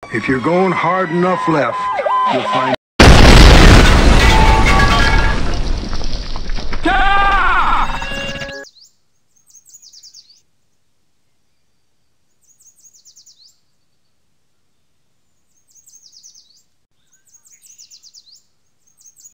If you're going hard enough left, you'll find